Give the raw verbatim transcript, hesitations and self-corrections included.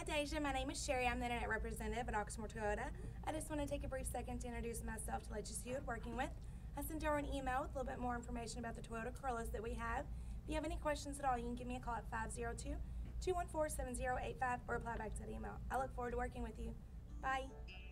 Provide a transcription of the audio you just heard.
Dajah, my name is Sherry. I'm the Internet Representative at Oxmoor Toyota. I just want to take a brief second to introduce myself to let you see who I'm working with. I sent over an email with a little bit more information about the Toyota Corollas that we have. If you have any questions at all, you can give me a call at five zero two, two one four, seven zero eight five or reply back to that email. I look forward to working with you. Bye.